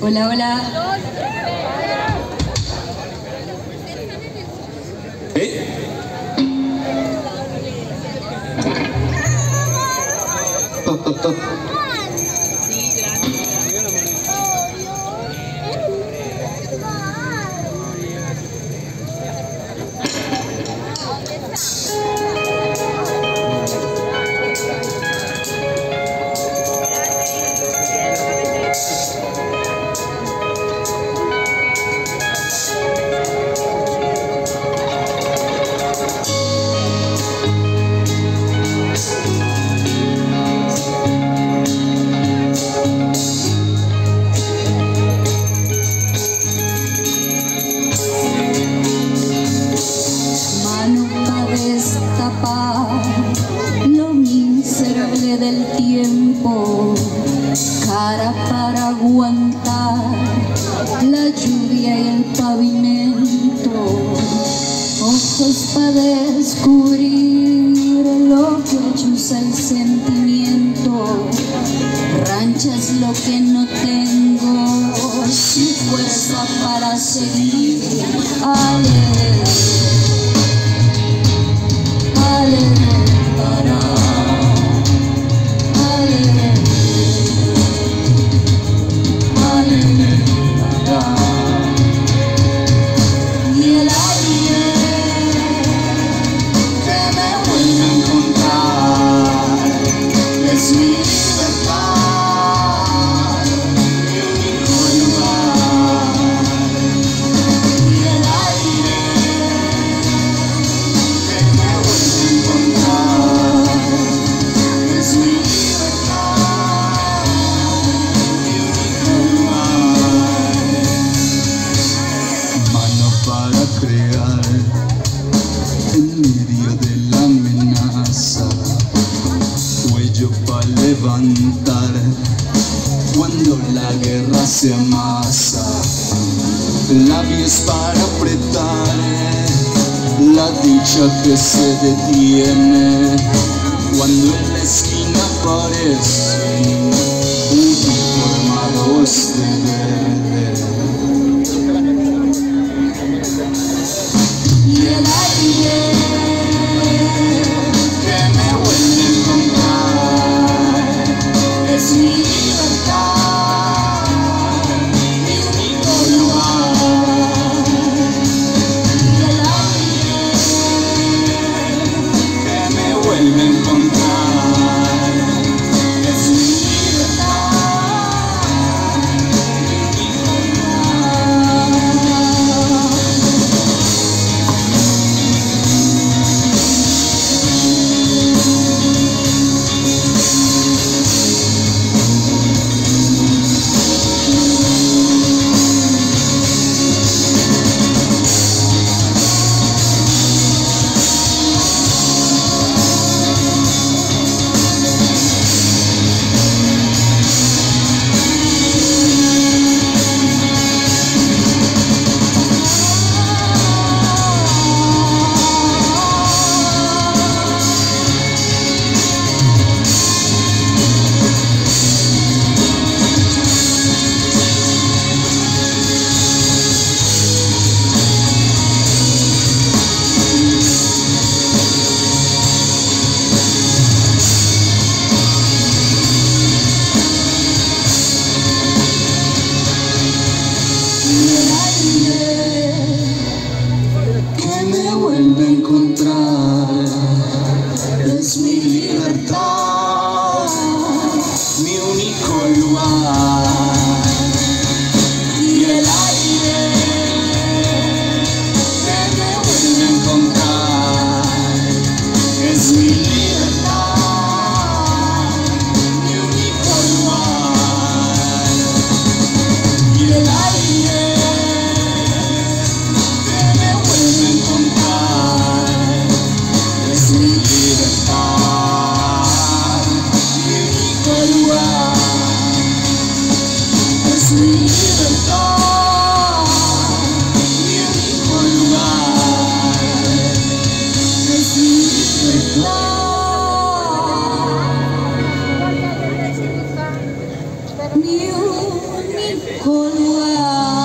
Hola, hola. Lo miserable del tiempo, cara para aguantar la lluvia y el pavimento, ojos para descubrir lo que chuza el sentimiento, ranchas lo que no tengo, sin fuerza para seguir. Levantar cuando la guerra se amasa, labios para apretar la dicha que se detiene cuando en la esquina aparecen uniformados de verde. Y el aire que me vuelve a encontrar es mi libertad, mi único lugar. Y el aire que me vuelve a encontrar es mi libertad, mi único que me vuelve a encontrar es mi libertad, mi único lugar. Y el aire que me vuelve a encontrar es mi libertad, mi único lugar. Y el aire es mi libertad, mi único lugar. ni un único lugar.